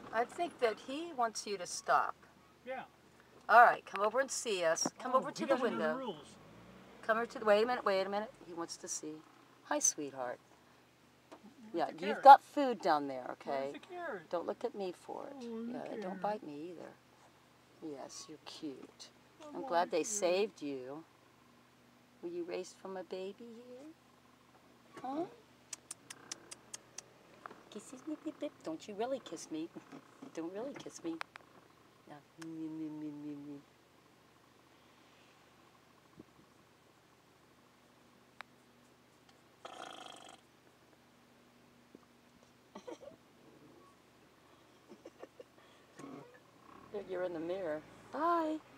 I think that he wants you to stop. Yeah. All right, come over and see us. Come over to he the doesn't know window. the rules. Come over to the, wait a minute. He wants to see. Hi, sweetheart. Where's Yeah, the you've carrot? got food down there, Where's okay? the carrot? Don't look at me for it. Oh, Yeah, the don't carrot. bite me either. Yes, you're cute. I I'm want glad the they carrot. saved you. Were you raised from a baby here? Huh? Kisses me, beep, beep. Don't you really kiss me. Don't really kiss me. Yeah. Me, me, me, me, me. You're in the mirror. Bye.